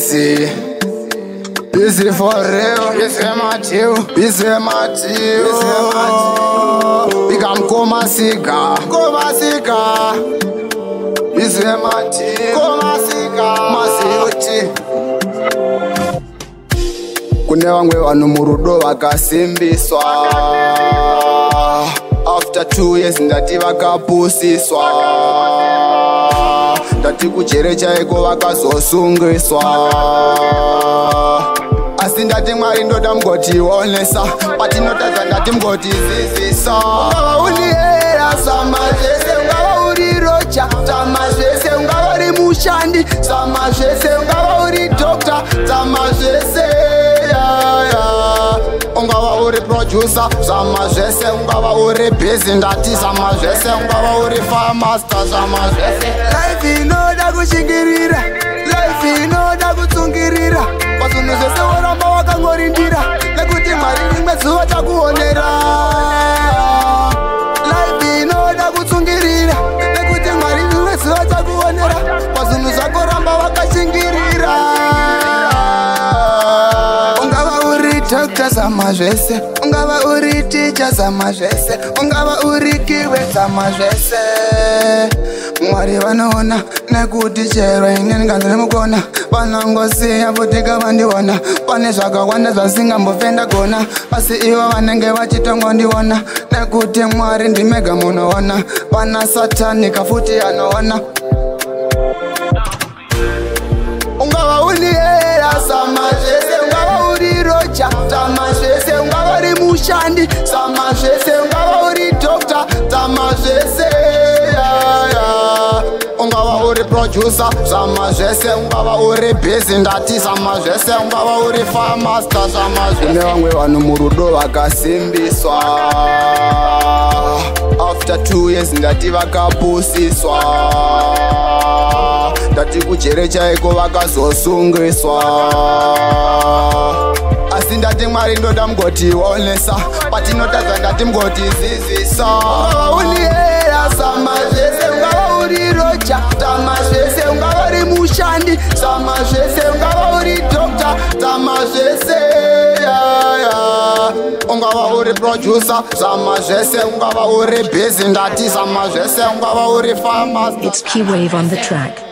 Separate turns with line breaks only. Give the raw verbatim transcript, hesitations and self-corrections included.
busy. Busy for real. Busy Matthew. Busy Matthew. Busy Matthew. Become Koma Sigah. Koma Sigah. Busy Matthew. Koma Sigah. Masiuti. Kune vamwe vanhu murudo vakasimbiswa. After two years ndati vakapusiswa. Ndati kujere chaiko vakazosungiswa. Asi ndati Mwari ndoda mugotionesa. Patinotadza ndati mugotizivisa. Ungava uniyera Zama Zvese. Ungava uri rocha Zama Zvese. Ungava uri mushandi Zama Zvese. Ungava uri doctor Zama Zvese. Ungava uri producer Zama Zvese. Ungava uri busy ndati Zama Zvese. Ungava uri farmaster Zama Zvese. Life inoda kushingirira. Life inoda kutsungirira. Pazvinhu zvese woramba wakangorindira. Nekuti Mwari rimwe zuva takuonera. Life inoda kutsungirira. Nekuti Mwari rimwe zuva takuonera. Pazvinhu zvako ramba wakashingirira. Doctor Zama Zvese. Ungava uri teacher Zama Zvese. Ungava uri kiwe Zama Zvese. Mwari vanoona nekuti chero inini nganzire mukona. Vanongosiya futika vandiona. Pane zvakawanda zvasingambofenda gona. Asi ivo vanenge vachitongondiona. Nekuti Mwari ndimega munoona. Pana satanika futi anoona. Ungava uniyera Zama Zvese. Ungava uri rocha Zama Zvese. Ungava uri mushandi Zama Zvese. Ungava uri doctor Zama Zvese. Ungava uri producer Zama Zvese. Ungava uri busy ndati Zama Zvese. Ungava uri farmaster Zama Zvese. Kune vamwe vanhu murudo vakasimbiswa. After two years ndati vakapusiswa. Ndati kujere chaiko vakazosungiswa. Asi ndati Mwari ndoda mugotionesa. Patinotadza ndati mugotizivisa. Ungava uniyera Zama Zvese. Ungava uri rocha Zama Zvese. Ungava uri mushandi Zama Zvese. Ungava uri doctor Zama Zvese. Ungava uri producer Zama Zvese. Ungava uri busy ndati Zama Zvese. Ungava uri farmaster.
It's P-Wave on the track.